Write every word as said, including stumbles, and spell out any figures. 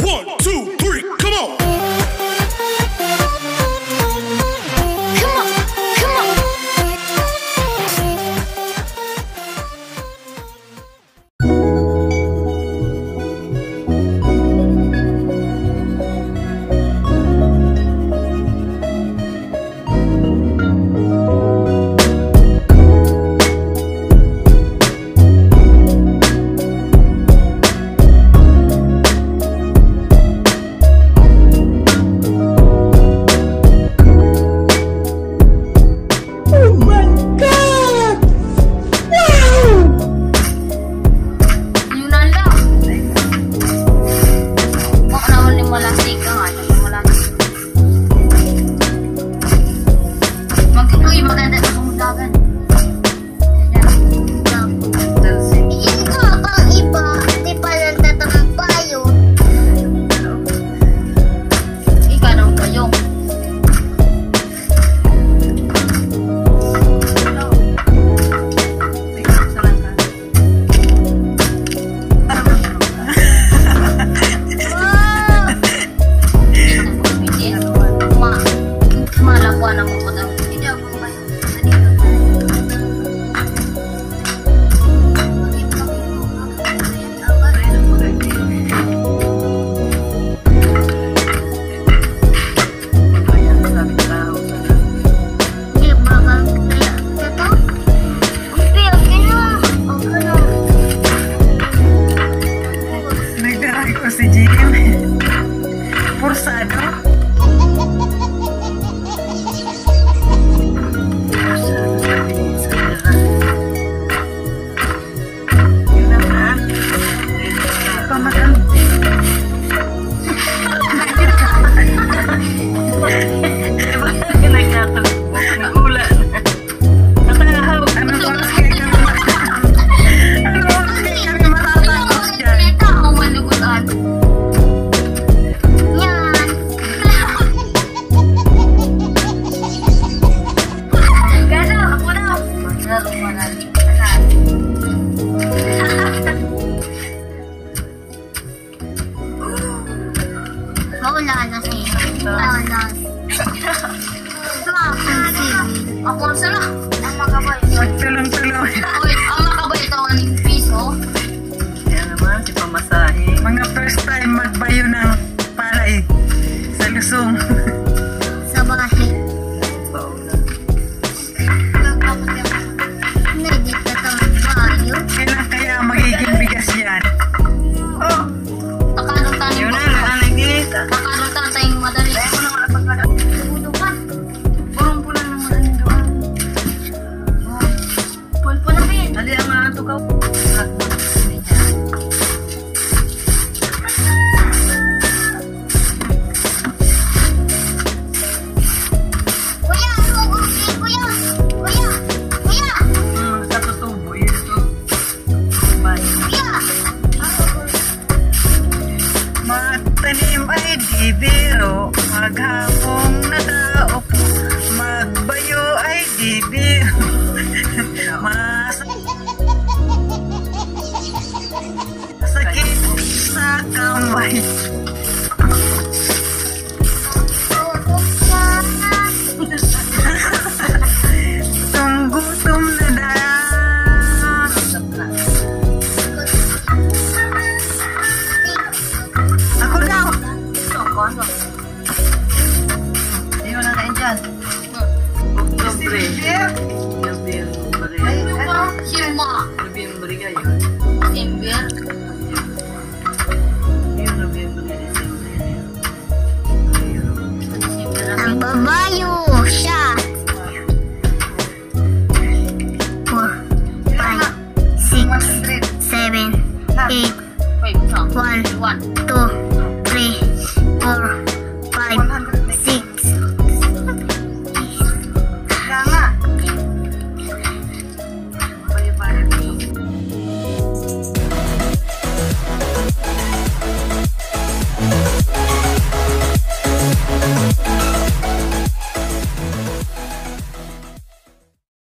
One, two, three, come on. Ako sana ang makabay. Tulong-tulong. Ang makabay ito ang piso. Yan naman, si pamasahe. Mga first time magbayo ng palay sa Lusong. Sa bahay. Nagit na ito ang bayo. Kailan kaya magiging bigas yan? Oh. Takalutan yung nagigit. Takalutan tayong madali. Tumudukan. Purong-pulang ng madali doon. Pulpul na rin. Dali ang mga tukaw. Tanim ay di biro, maghapong nataupo, magbayo ay di biro. Mas sakit sa kamay. Tunggutom na daan. Ayun na kain dyan. Oktobre. Nobyembre. Sima. Nobyembre kayo. Simber. Ayun, Nobyembre. Ang babayo siya. four, five, six, seven, eight, one, two, three, four,